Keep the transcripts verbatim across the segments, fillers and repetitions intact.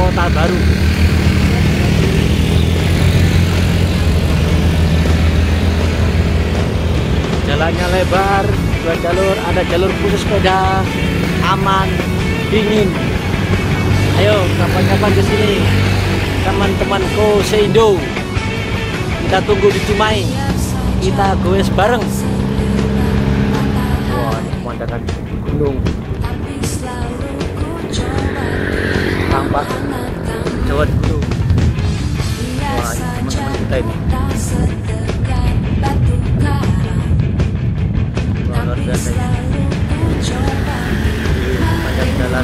Kota Baru. Jalannya lebar, dua jalur, ada jalur khusus sepeda, aman, dingin. Ayo kapan-kapan ke sini, teman-temanku seindo. Kita tunggu di Cimahi, kita goes bareng. Wah, ini pemandangan gunung. Tampak Jawa dulu. Wah, ini teman-teman kita ini. Wah, luar biasa ini. Panjang jalan.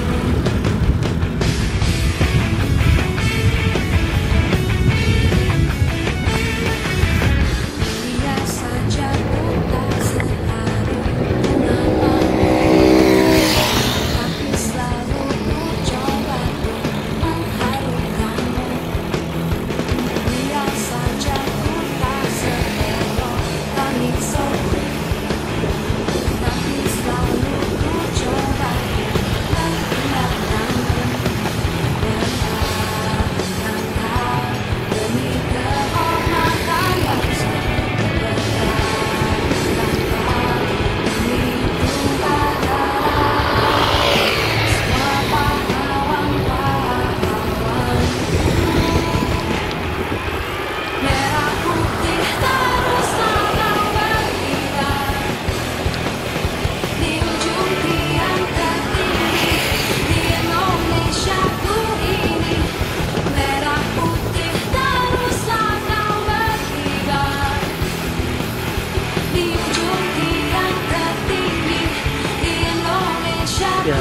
Ya.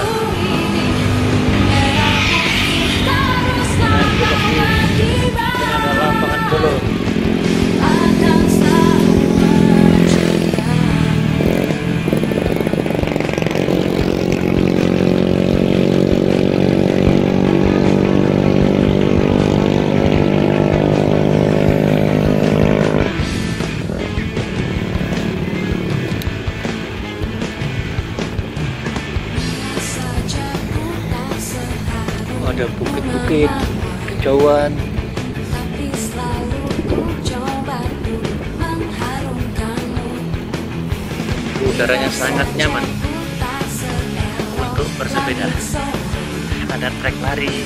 Ini adalah lapangan bola. Ada bukit-bukit kejauhan. Udaranya sangat nyaman untuk bersepeda. Ada trek lari.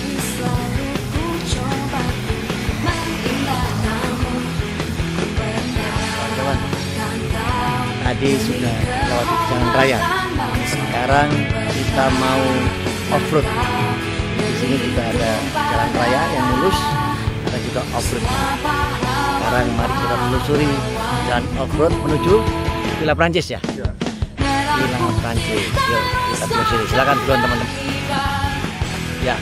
Teman-teman, tadi sudah lewat jalan raya. Sekarang kita mau off-road. Di sini juga ada jalan raya yang mulus, ada juga off-road. Sekarang mari kita menelusuri jalan off-road menuju Villa Prancis ya. Ya. Villa Prancis. Yuk kita telusuri. Silakan duluan teman-teman. Ya.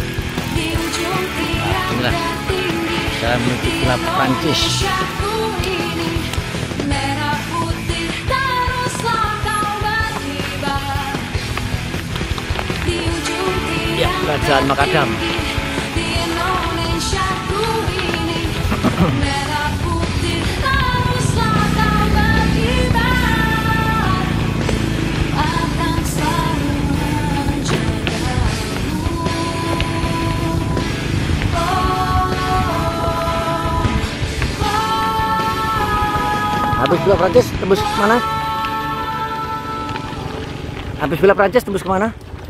Nah, inilah jalan menuju Villa Prancis. Ya, Kerajaan Makadam. Habis Villa Prancis tembus kemana? Habis Villa Prancis tembus kemana?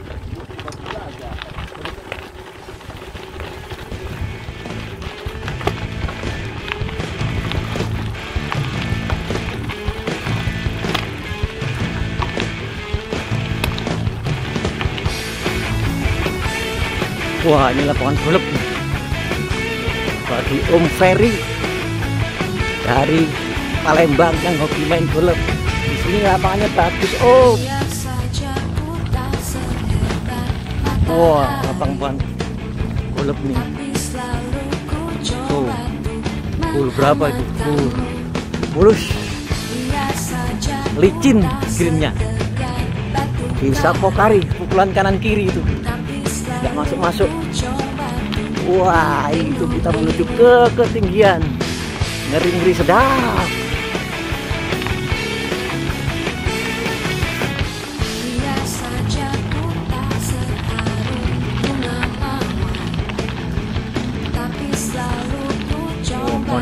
Wah, ini lapangan golf bagi Om Ferry dari Palembang yang hobi main golf. Di sini lapangannya bagus, Om. Wah, lapangan golf nih. Tuh, full berapa itu? Full, mulus, licin greennya. Bisa pokari, pukulan kanan kiri itu. Nggak masuk-masuk. Wah, itu kita menuju ke ketinggian. Ngeri-ngeri sedap.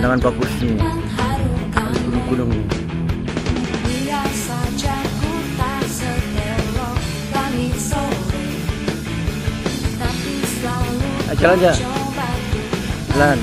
pemandangan bagus nih, gunung-gunung nih. Ayo, jalan aja, jalan.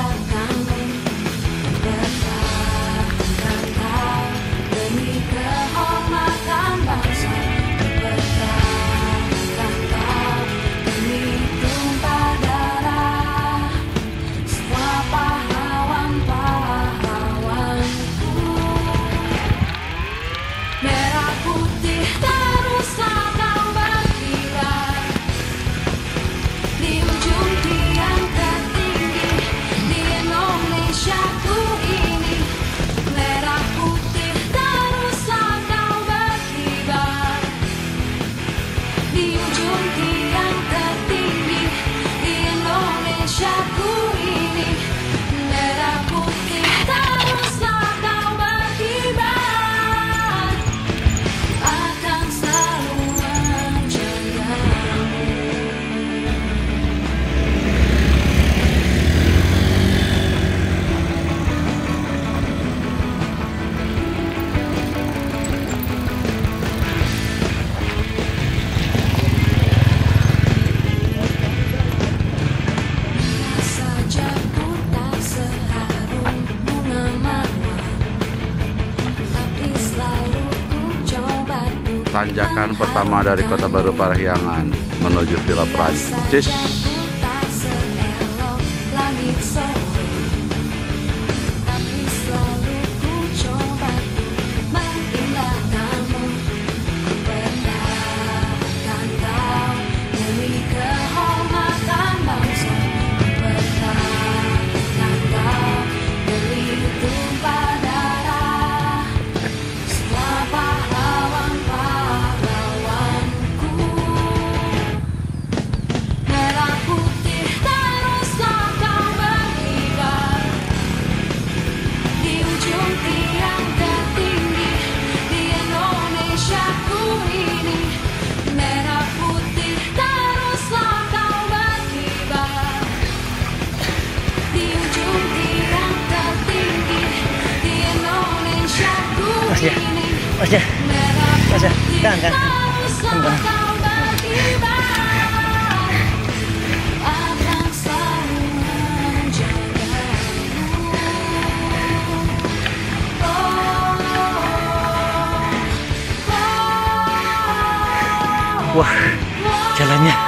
Tanjakan pertama dari Kota Baru Parahyangan menuju Villa Prancis. Mas ya, mas ya, mas ya, kan kan, kan. Wah, jalannya